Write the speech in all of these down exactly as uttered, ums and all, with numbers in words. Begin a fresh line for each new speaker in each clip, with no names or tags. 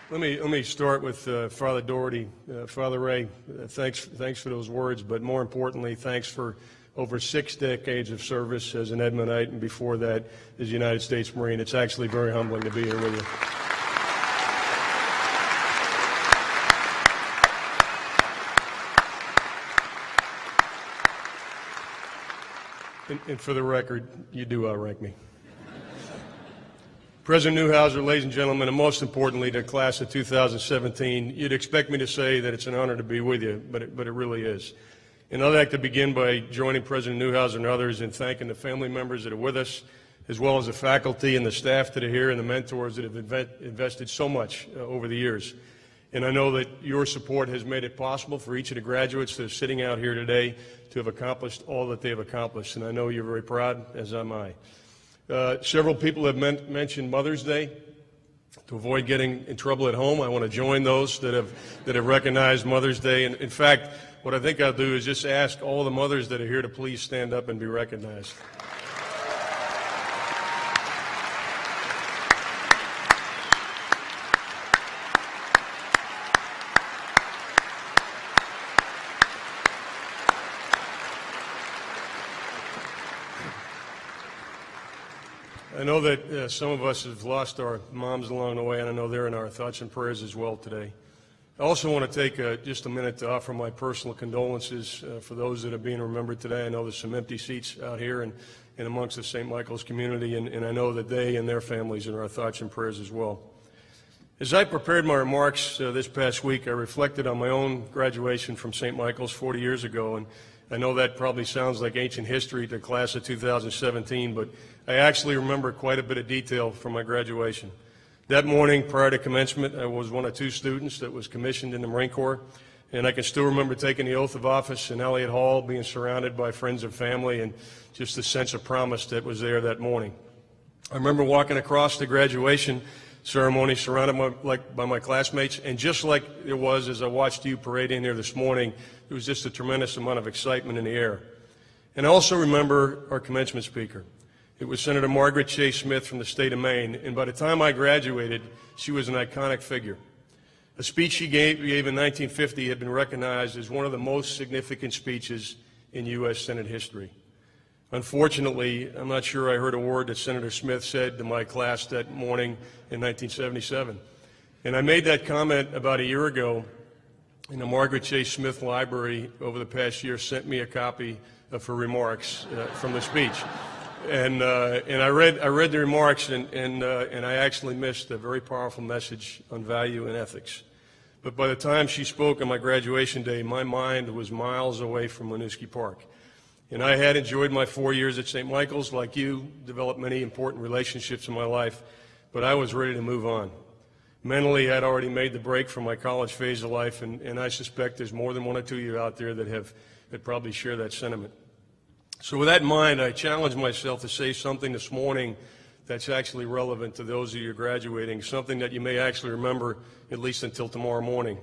Let me let me start with uh, Father Doherty. Uh, Father Ray, uh, thanks thanks for those words, but more importantly, thanks for over six decades of service as an Edmondite, and before that as a United States Marine. It's actually very humbling to be here with you. And, and for the record, you do outrank me. President Newhouser, ladies and gentlemen, and most importantly, the class of two thousand seventeen, you'd expect me to say that it's an honor to be with you, but it, but it really is. And I'd like to begin by joining President Newhouser and others in thanking the family members that are with us, as well as the faculty and the staff that are here and the mentors that have inve- invested so much uh, over the years. And I know that your support has made it possible for each of the graduates that are sitting out here today to have accomplished all that they have accomplished. And I know you're very proud, as am I. Uh, several people have men- mentioned Mother's Day. To avoid getting in trouble at home, I want to join those that have that have recognized Mother's Day. And in fact, what I think I'll do is just ask all the mothers that are here to please stand up and be recognized. I know that uh, some of us have lost our moms along the way, and I know they're in our thoughts and prayers as well today. I also want to take uh, just a minute to offer my personal condolences uh, for those that are being remembered today. I know there's some empty seats out here and, and amongst the Saint Michael's community, and, and I know that they and their families are in our thoughts and prayers as well. As I prepared my remarks uh, this past week, I reflected on my own graduation from Saint Michael's forty years ago, and I know that probably sounds like ancient history to the class of two thousand seventeen, but I actually remember quite a bit of detail from my graduation. That morning, prior to commencement, I was one of two students that was commissioned in the Marine Corps, and I can still remember taking the oath of office in Elliott Hall, being surrounded by friends and family, and just the sense of promise that was there that morning. I remember walking across the graduation ceremony surrounded by, like, by my classmates, and just like it was as I watched you parade in here this morning, there was just a tremendous amount of excitement in the air. And I also remember our commencement speaker. It was Senator Margaret Chase Smith from the state of Maine, and by the time I graduated, she was an iconic figure. A speech she gave, gave in nineteen fifty had been recognized as one of the most significant speeches in U S Senate history. Unfortunately, I'm not sure I heard a word that Senator Smith said to my class that morning in nineteen seventy-seven. And I made that comment about a year ago, and the Margaret Chase Smith Library over the past year sent me a copy of her remarks uh, from the speech. And, uh, and I read I read the remarks, and, and, uh, and I actually missed a very powerful message on value and ethics. But by the time she spoke on my graduation day, my mind was miles away from Winooski Park. And I had enjoyed my four years at Saint Michael's, like you, developed many important relationships in my life, but I was ready to move on. Mentally, I'd already made the break from my college phase of life, and, and I suspect there's more than one or two of you out there that have that probably share that sentiment. So with that in mind, I challenged myself to say something this morning that's actually relevant to those of you graduating, something that you may actually remember at least until tomorrow morning.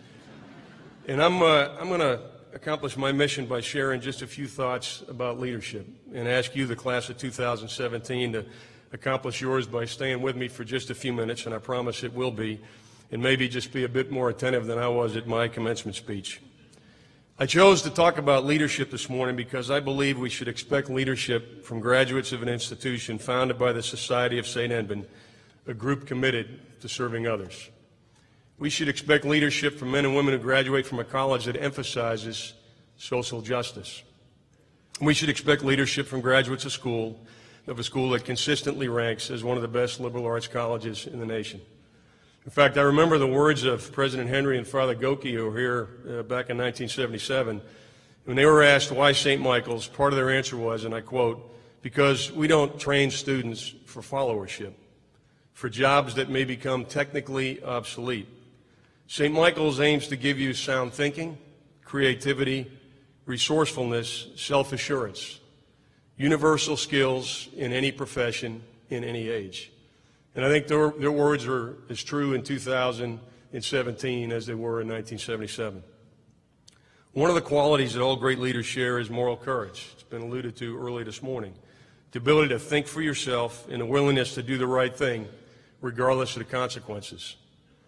And I'm, uh, I'm going to accomplish my mission by sharing just a few thoughts about leadership and ask you, the class of two thousand seventeen, to accomplish yours by staying with me for just a few minutes, and I promise it will be, and maybe just be a bit more attentive than I was at my commencement speech. I chose to talk about leadership this morning because I believe we should expect leadership from graduates of an institution founded by the Society of Saint Edmund, a group committed to serving others. We should expect leadership from men and women who graduate from a college that emphasizes social justice. We should expect leadership from graduates of school, of a school that consistently ranks as one of the best liberal arts colleges in the nation. In fact, I remember the words of President Henry and Father Goki, who were here uh, back in nineteen seventy-seven. When they were asked why Saint Michael's, part of their answer was, and I quote, "Because we don't train students for followership, for jobs that may become technically obsolete. Saint Michael's aims to give you sound thinking, creativity, resourcefulness, self-assurance, universal skills in any profession, in any age." And I think their, their words are as true in two thousand seventeen as they were in nineteen seventy-seven. One of the qualities that all great leaders share is moral courage. It's been alluded to early this morning. The ability to think for yourself and a willingness to do the right thing regardless of the consequences.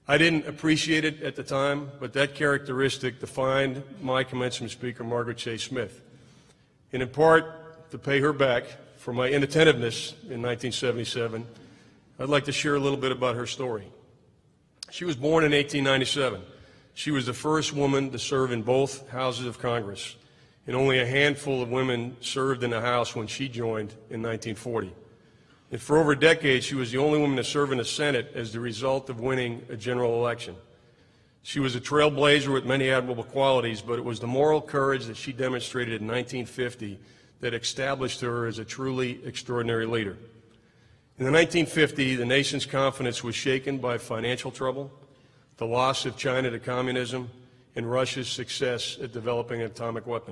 I didn't appreciate it at the time, but that characteristic defined my commencement speaker, Margaret Chase Smith. And in part, to pay her back for my inattentiveness in nineteen seventy-seven, I'd like to share a little bit about her story. She was born in eighteen ninety-seven. She was the first woman to serve in both houses of Congress, and only a handful of women served in the House when she joined in nineteen forty. And for over a decade, she was the only woman to serve in the Senate as the result of winning a general election. She was a trailblazer with many admirable qualities, but it was the moral courage that she demonstrated in nineteen fifty that established her as a truly extraordinary leader. In the nineteen fifty, the nation's confidence was shaken by financial trouble, the loss of China to communism, and Russia's success at developing an atomic weapon.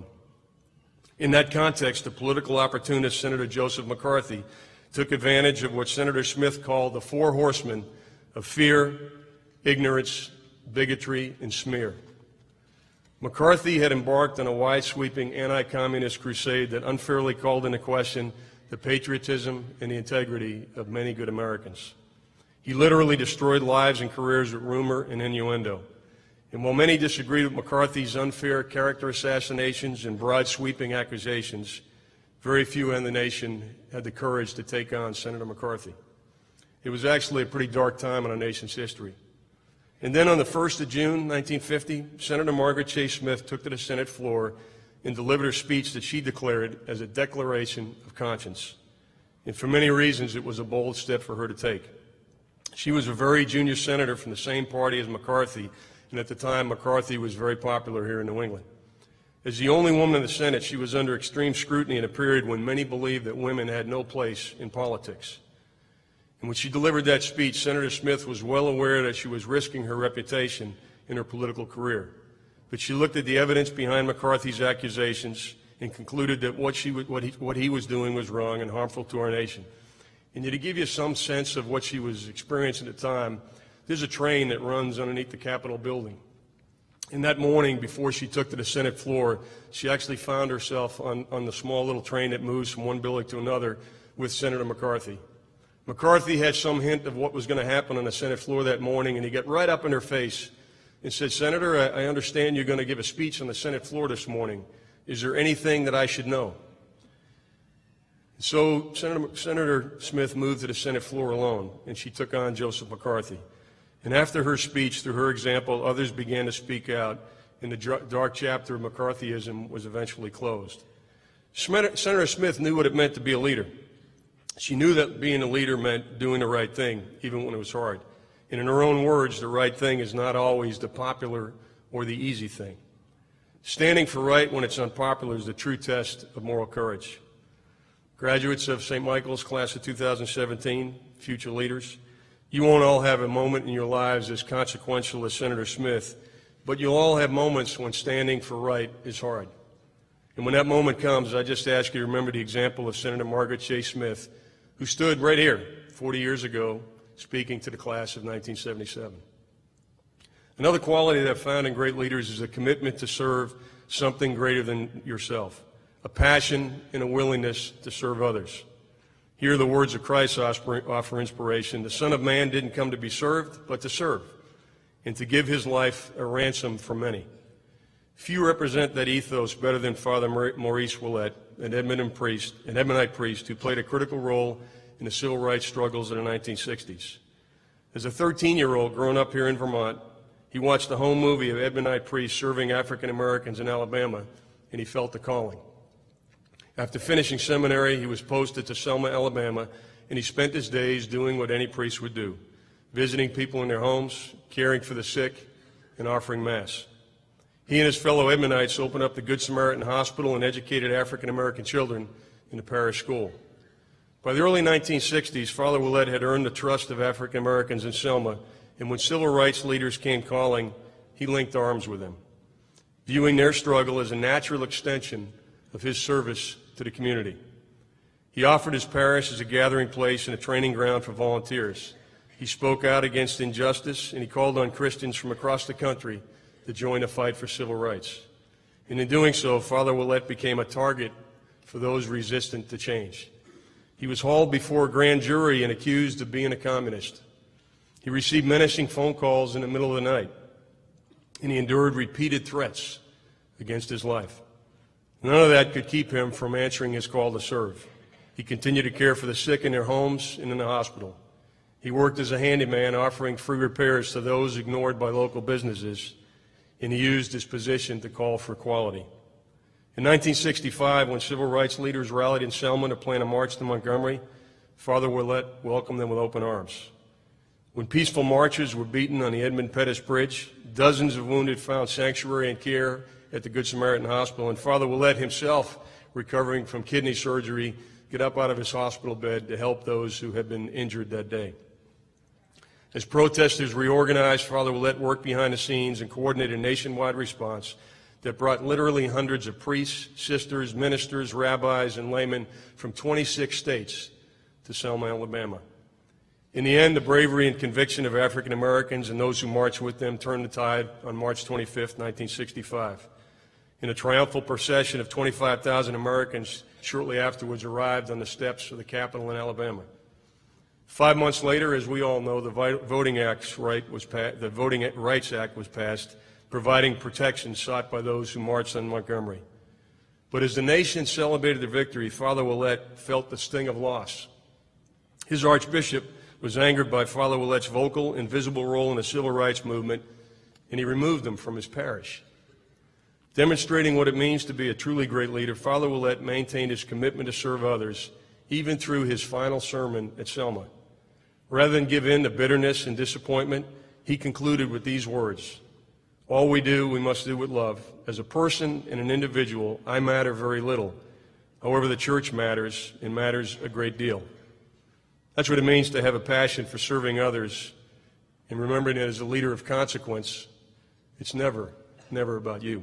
In that context, the political opportunist Senator Joseph McCarthy took advantage of what Senator Smith called the four horsemen of fear, ignorance, bigotry, and smear. McCarthy had embarked on a wide-sweeping anti-communist crusade that unfairly called into question the patriotism and the integrity of many good Americans. He literally destroyed lives and careers with rumor and innuendo. And while many disagreed with McCarthy's unfair character assassinations and broad-sweeping accusations, very few in the nation had the courage to take on Senator McCarthy. It was actually a pretty dark time in our nation's history. And then on the first of June, nineteen fifty, Senator Margaret Chase Smith took to the Senate floor and delivered a speech that she declared as a declaration of conscience. And for many reasons, it was a bold step for her to take. She was a very junior senator from the same party as McCarthy, and at the time, McCarthy was very popular here in New England. As the only woman in the Senate, she was under extreme scrutiny in a period when many believed that women had no place in politics. And when she delivered that speech, Senator Smith was well aware that she was risking her reputation in her political career. But she looked at the evidence behind McCarthy's accusations and concluded that what, she, what, he, what he was doing was wrong and harmful to our nation. And to give you some sense of what she was experiencing at the time, there's a train that runs underneath the Capitol building. And that morning, before she took to the Senate floor, she actually found herself on, on the small little train that moves from one building to another with Senator McCarthy. McCarthy had some hint of what was going to happen on the Senate floor that morning, and he got right up in her face and said, "Senator, I, I understand you're going to give a speech on the Senate floor this morning. Is there anything that I should know?" So Senator, Senator Smith moved to the Senate floor alone, and she took on Joseph McCarthy. And after her speech, through her example, others began to speak out, and the dark chapter of McCarthyism was eventually closed. Senator Smith knew what it meant to be a leader. She knew that being a leader meant doing the right thing, even when it was hard. And in her own words, the right thing is not always the popular or the easy thing. Standing for right when it's unpopular is the true test of moral courage. Graduates of Saint Michael's class of two thousand seventeen, future leaders, you won't all have a moment in your lives as consequential as Senator Smith, but you'll all have moments when standing for right is hard. And when that moment comes, I just ask you to remember the example of Senator Margaret Chase Smith, who stood right here forty years ago speaking to the class of nineteen seventy-seven. Another quality that I've found in great leaders is a commitment to serve something greater than yourself, a passion and a willingness to serve others. Here the words of Christ offer inspiration. The Son of Man didn't come to be served, but to serve, and to give his life a ransom for many. Few represent that ethos better than Father Maurice Willett, an Edmonton priest, an Edmondite priest who played a critical role in the civil rights struggles of the nineteen sixties. As a thirteen-year-old growing up here in Vermont, he watched the home movie of Edmondite priests serving African Americans in Alabama, and he felt the calling. After finishing seminary, he was posted to Selma, Alabama, and he spent his days doing what any priest would do, visiting people in their homes, caring for the sick, and offering Mass. He and his fellow Edmondites opened up the Good Samaritan Hospital and educated African American children in the parish school. By the early nineteen sixties, Father Willett had earned the trust of African Americans in Selma, and when civil rights leaders came calling, he linked arms with them, viewing their struggle as a natural extension of his service to the community. He offered his parish as a gathering place and a training ground for volunteers. He spoke out against injustice, and he called on Christians from across the country to join the fight for civil rights. And in doing so, Father Willett became a target for those resistant to change. He was hauled before a grand jury and accused of being a communist. He received menacing phone calls in the middle of the night, and he endured repeated threats against his life. None of that could keep him from answering his call to serve. He continued to care for the sick in their homes and in the hospital. He worked as a handyman, offering free repairs to those ignored by local businesses, and he used his position to call for equality. In nineteen sixty-five, when civil rights leaders rallied in Selma to plan a march to Montgomery, Father Willett welcomed them with open arms. When peaceful marchers were beaten on the Edmund Pettus Bridge, dozens of wounded found sanctuary and care at the Good Samaritan Hospital, and Father Willett himself, recovering from kidney surgery, get up out of his hospital bed to help those who had been injured that day. As protesters reorganized, Father Willett worked behind the scenes and coordinated a nationwide response that brought literally hundreds of priests, sisters, ministers, rabbis, and laymen from twenty-six states to Selma, Alabama. In the end, the bravery and conviction of African Americans and those who marched with them turned the tide on March twenty-fifth, nineteen sixty-five. In a triumphal procession of twenty-five thousand Americans shortly afterwards arrived on the steps of the Capitol in Alabama. Five months later, as we all know, the Voting Act's right was the Voting Rights Act was passed, providing protection sought by those who marched on Montgomery. But as the nation celebrated the victory, Father Willett felt the sting of loss. His archbishop was angered by Father Willett's vocal and visible role in the civil rights movement, and he removed him from his parish. Demonstrating what it means to be a truly great leader, Father Willett maintained his commitment to serve others, even through his final sermon at Selma. Rather than give in to bitterness and disappointment, he concluded with these words: "All we do, we must do with love. As a person and an individual, I matter very little. However, the church matters, and matters a great deal." That's what it means to have a passion for serving others, and remembering that as a leader of consequence, it's never, never about you.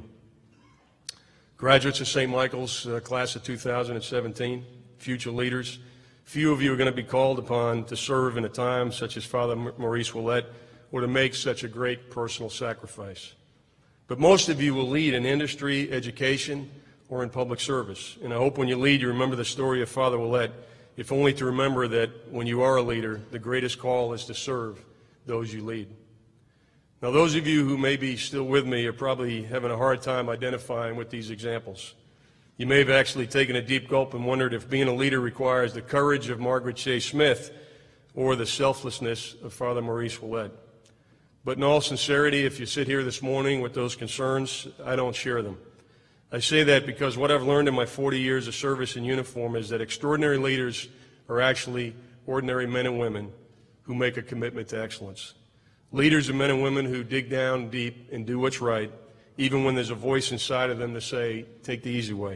Graduates of Saint Michael's uh, class of two thousand seventeen, future leaders, few of you are going to be called upon to serve in a time such as Father Maurice Willett, or to make such a great personal sacrifice. But most of you will lead in industry, education, or in public service. And I hope when you lead, you remember the story of Father Willett, if only to remember that when you are a leader, the greatest call is to serve those you lead. Now, those of you who may be still with me are probably having a hard time identifying with these examples. You may have actually taken a deep gulp and wondered if being a leader requires the courage of Margaret Chase Smith or the selflessness of Father Maurice Willett. But in all sincerity, if you sit here this morning with those concerns, I don't share them. I say that because what I've learned in my forty years of service in uniform is that extraordinary leaders are actually ordinary men and women who make a commitment to excellence. Leaders are men and women who dig down deep and do what's right, even when there's a voice inside of them to say, take the easy way.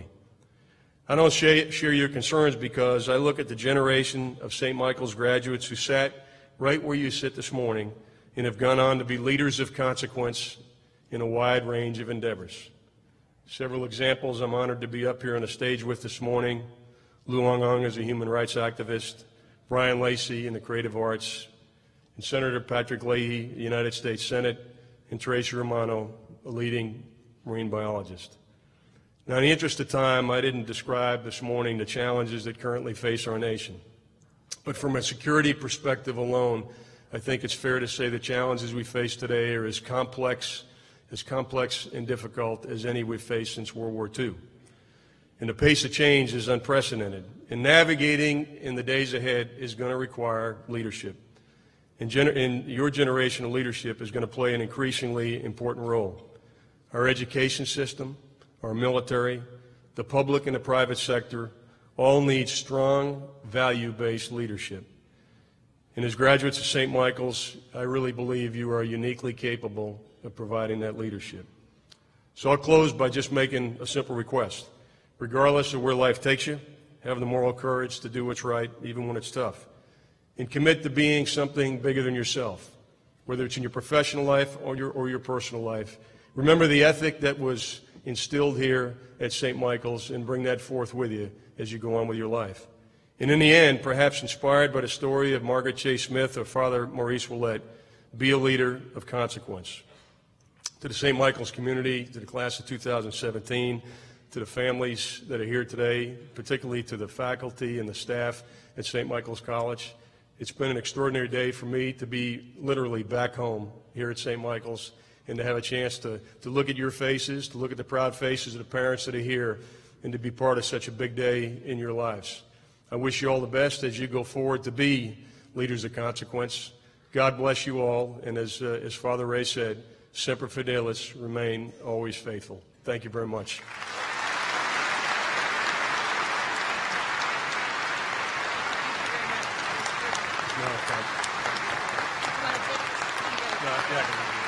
I don't share your concerns because I look at the generation of Saint Michael's graduates who sat right where you sit this morning and have gone on to be leaders of consequence in a wide range of endeavors. Several examples I'm honored to be up here on the stage with this morning: Lu Ong is a human rights activist, Brian Lacey in the creative arts, and Senator Patrick Leahy, the United States Senate, and Tracy Romano, a leading marine biologist. Now, in the interest of time, I didn't describe this morning the challenges that currently face our nation. But from a security perspective alone, I think it's fair to say the challenges we face today are as complex, as complex and difficult as any we've faced since World War Two. And the pace of change is unprecedented. And navigating in the days ahead is going to require leadership. And, gener and your generation of leadership is going to play an increasingly important role. Our education system, our military, the public and the private sector all need strong, value-based leadership. And as graduates of Saint Michael's, I really believe you are uniquely capable of providing that leadership. So I'll close by just making a simple request. Regardless of where life takes you, have the moral courage to do what's right, even when it's tough. And commit to being something bigger than yourself, whether it's in your professional life or your, or your personal life. Remember the ethic that was instilled here at Saint Michael's and bring that forth with you as you go on with your life. And in the end, perhaps inspired by the story of Margaret Chase Smith or Father Maurice Willett, be a leader of consequence. To the Saint Michael's community, to the class of two thousand seventeen, to the families that are here today, particularly to the faculty and the staff at Saint Michael's College, It's been an extraordinary day for me to be literally back home here at Saint Michael's and to have a chance to, to look at your faces, to look at the proud faces of the parents that are here, and to be part of such a big day in your lives. I wish you all the best as you go forward to be leaders of consequence. God bless you all, and as, uh, as Father Ray said, Semper Fidelis, remain always faithful. Thank you very much. No, thank you. No, yeah,